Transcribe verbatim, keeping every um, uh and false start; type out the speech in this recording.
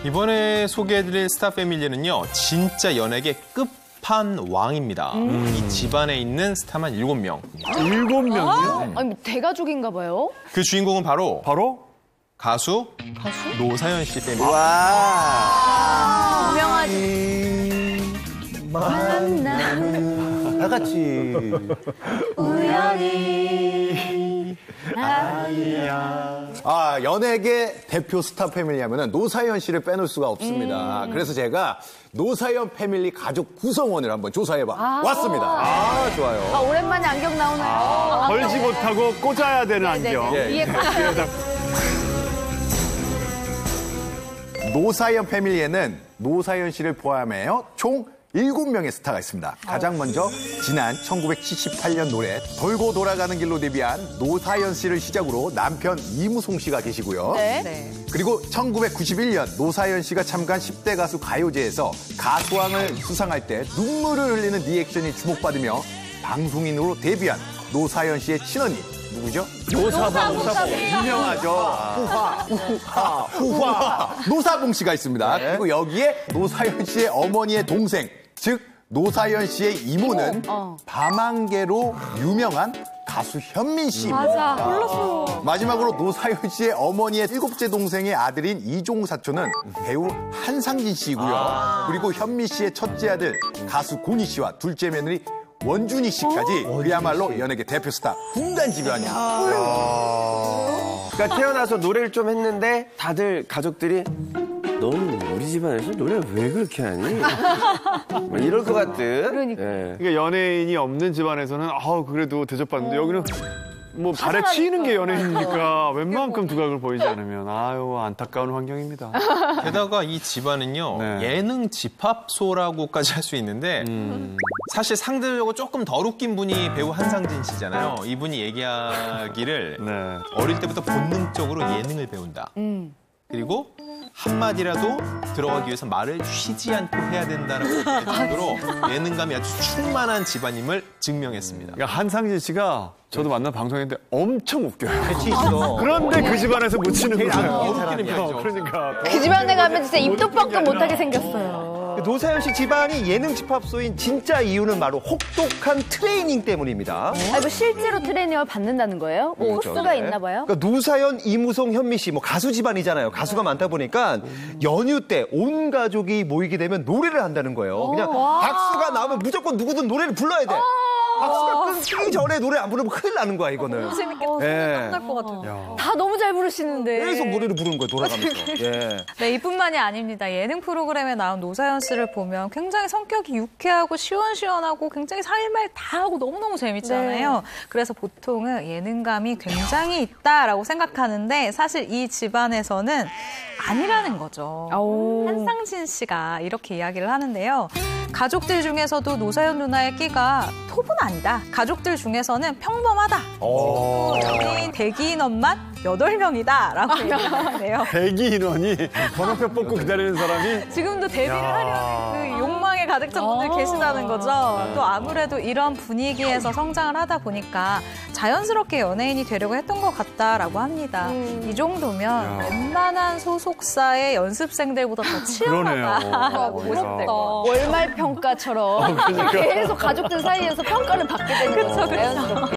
이번에 소개해드릴 스타 패밀리는요, 진짜 연예계 끝판왕입니다. 음. 이 집안에 있는 스타만 일곱 명. 일곱 명이요? 아? 아니, 뭐 대가족인가 봐요? 그 주인공은 바로 바로 가수, 가수? 노사연 씨 패밀리. 와. 유명하지. 만나는 다 같이 우연히 아니야. 아, 연예계 대표 스타 패밀리 하면은 노사연 씨를 빼놓을 수가 없습니다. 음. 그래서 제가 노사연 패밀리 가족 구성원을 한번 조사해봐 아. 왔습니다. 아, 좋아요. 아, 오랜만에 안경 나오네요. 아, 걸지 못하고 꽂아야 되는 네네네. 안경. 예, 위에 꽂아야 돼. 노사연 패밀리에는 노사연 씨를 포함하여 총 일곱 명의 스타가 있습니다. 가장 먼저 지난 천구백칠십팔 년 노래 돌고 돌아가는 길로 데뷔한 노사연 씨를 시작으로 남편 이무송 씨가 계시고요. 네. 네. 그리고 천구백구십일 년 노사연 씨가 참가한 십 대 가수 가요제에서 가수왕을 수상할 때 눈물을 흘리는 리액션이 주목받으며 방송인으로 데뷔한 노사연 씨의 친언니. 누구죠? 노사봉. 노사봉. 유명하죠. 후화, 후화, 후화. 노사봉 씨가 있습니다. 네. 그리고 여기에 노사연 씨의 어머니의 동생, 즉 노사연 씨의 이모는 어. 밤안개로 유명한 가수 현민 씨입니다. 맞아, 몰랐어. 마지막으로 노사연 씨의 어머니의 일곱째 동생의 아들인 이종 사촌은 배우 한상진 씨이고요. 아. 그리고 현민 씨의 첫째 아들 가수 고니 씨와 둘째 며느리 원준이 씨까지 어? 그야말로 연예계 대표 스타 군단 집안이야. 아... 그러니까 태어나서 노래를 좀 했는데 다들 가족들이 넌 우리 집안에서 노래 왜 그렇게 하니? 뭐 이럴 것 같은. 그러니까. 예. 그러니까 연예인이 없는 집안에서는 아 그래도 대접받는데 어. 여기는 뭐 발에 치이는 게 연예인이니까 웬만큼 두각을 보이지 않으면 아유 안타까운 환경입니다. 게다가 이 집안은요 네. 예능 집합소라고까지 할 수 있는데 음. 사실 상대적으로 조금 덜 웃긴 분이 배우 한상진 씨잖아요. 이분이 얘기하기를 네. 어릴 때부터 본능적으로 예능을 배운다. 음. 그리고 한마디라도 들어가기 위해서 말을 쉬지 않고 해야 된다라고 할 정도로 예능감이 아주 충만한 집안임을 증명했습니다. 그러니까 한상진 씨가 저도 만난 방송인데 엄청 웃겨요. 그치죠. 그런데 그 집안에서 못 치는 거예요. 어, 그러니까 그 집안에 가면 진짜 입도 뻑도 못하게 생겼어요. 노사연 씨 집안이 예능 집합소인 진짜 이유는 바로 혹독한 트레이닝 때문입니다. 아, 뭐 실제로 트레이닝을 받는다는 거예요? 뭐 그렇죠. 코스가 네. 있나 봐요? 그러니까 노사연, 이무송, 현미 씨 뭐 가수 집안이잖아요. 가수가 많다 보니까 연휴 때 온 가족이 모이게 되면 노래를 한다는 거예요. 그냥 박수가 나오면 무조건 누구든 노래를 불러야 돼. 박수가 끊기 전에 노래 안 부르면 큰일 나는 거야, 이거는. 너무 재밌겠다. 예. 끝날 것 같아요. 다 너무 잘 부르시는데. 계속 노래를 부르는 거예요, 돌아가면서. 예. 네, 이뿐만이 아닙니다. 예능 프로그램에 나온 노사연 씨를 보면 굉장히 성격이 유쾌하고 시원시원하고 굉장히 할 말 다 하고 너무너무 재밌잖아요. 네. 그래서 보통은 예능감이 굉장히 있다라고 생각하는데 사실 이 집안에서는 아니라는 거죠. 오. 한상진 씨가 이렇게 이야기를 하는데요. 가족들 중에서도 노사연 누나의 끼가 톱은 아니다. 가족들 중에서는 평범하다. 지금도 연예인 대기 인원만 여덟 명이다. 라고 얘기하는데요. 대기 인원이 번호표 뽑고 기다리는 사람이 지금도 데뷔를 하려는 그 욕망에 가득 찬 분들 계시다는 거죠. 또 아무래도 이런 분위기에서 성장을 하다 보니까 자연스럽게 연예인이 되려고 했던 것 같다라고 합니다. 음. 이 정도면 야. 웬만한 소속사의 연습생들보다 더 치열하다라고 보시면 될 것 같아요. 월말 평가처럼 어, 그러니까. 계속 가족들 사이에서 평가를 받게 되는 거죠. 자연스럽게.